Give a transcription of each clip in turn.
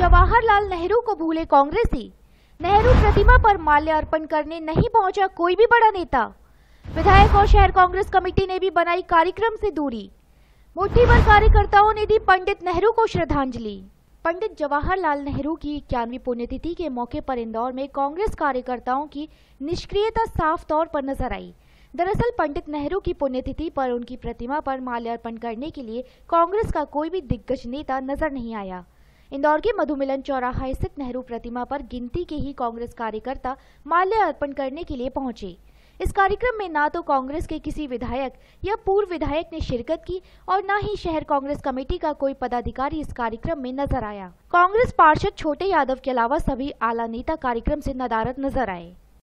जवाहरलाल नेहरू को भूले कांग्रेसी, नेहरू प्रतिमा पर माल्य अर्पण करने नहीं पहुंचा कोई भी बड़ा नेता। विधायक और शहर कांग्रेस कमेटी ने भी बनाई कार्यक्रम से दूरी। मुट्ठी भर कार्यकर्ताओं ने दी पंडित नेहरू को श्रद्धांजलि। पंडित जवाहरलाल नेहरू की 91वीं पुण्यतिथि के मौके पर इंदौर में कांग्रेस कार्यकर्ताओं की निष्क्रियता साफ तौर पर नजर आई। दरअसल पंडित नेहरू की पुण्यतिथि पर उनकी प्रतिमा पर माल्यार्पण करने के लिए कांग्रेस का कोई भी दिग्गज नेता नजर नहीं आया। इंदौर के मधुमिलन चौराहा स्थित नेहरू प्रतिमा पर गिनती के ही कांग्रेस कार्यकर्ता माल्य अर्पण करने के लिए पहुंचे। इस कार्यक्रम में ना तो कांग्रेस के किसी विधायक या पूर्व विधायक ने शिरकत की और न ही शहर कांग्रेस कमेटी का कोई पदाधिकारी इस कार्यक्रम में नजर आया। कांग्रेस पार्षद छोटे यादव के अलावा सभी आला नेता कार्यक्रम से नदारद नजर आए।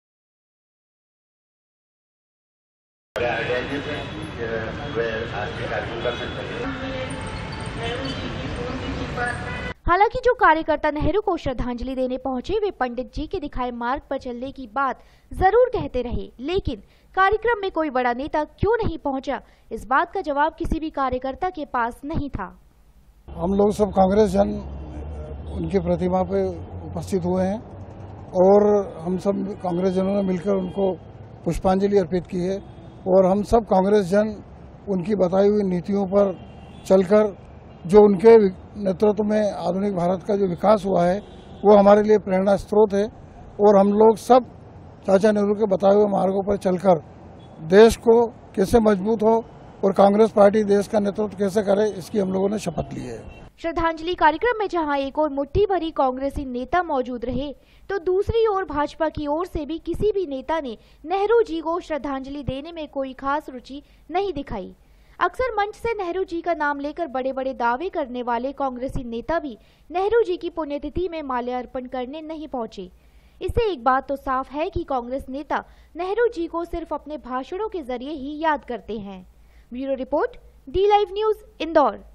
हालांकि जो कार्यकर्ता नेहरू को श्रद्धांजलि देने पहुंचे वे पंडित जी के दिखाए मार्ग पर चलने की बात जरूर कहते रहे, लेकिन कार्यक्रम में कोई बड़ा नेता क्यों नहीं पहुंचा, इस बात का जवाब किसी भी कार्यकर्ता के पास नहीं था। हम लोग सब कांग्रेस जन उनकी प्रतिमा पे उपस्थित हुए हैं और हम सब कांग्रेस जनों ने मिलकर उनको पुष्पांजलि अर्पित की है और हम सब कांग्रेस जन उनकी बताई हुई नीतियों पर चलकर जो उनके नेतृत्व में आधुनिक भारत का जो विकास हुआ है वो हमारे लिए प्रेरणा स्रोत है और हम लोग सब चाचा नेहरू के बताए हुए मार्गों पर चलकर देश को कैसे मजबूत हो और कांग्रेस पार्टी देश का नेतृत्व कैसे करे, इसकी हम लोगों ने शपथ ली है। श्रद्धांजलि कार्यक्रम में जहां एक और मुट्ठी भरी कांग्रेसी नेता मौजूद रहे तो दूसरी ओर भाजपा की ओर से भी किसी भी नेता ने नेहरू जी को श्रद्धांजलि देने में कोई खास रुचि नहीं दिखाई। अक्सर मंच से नेहरू जी का नाम लेकर बड़े बड़े दावे करने वाले कांग्रेसी नेता भी नेहरू जी की पुण्यतिथि में माल्यार्पण करने नहीं पहुंचे। इससे एक बात तो साफ है कि कांग्रेस नेता नेहरू जी को सिर्फ अपने भाषणों के जरिए ही याद करते हैं। Bureau report, D live news, Indore.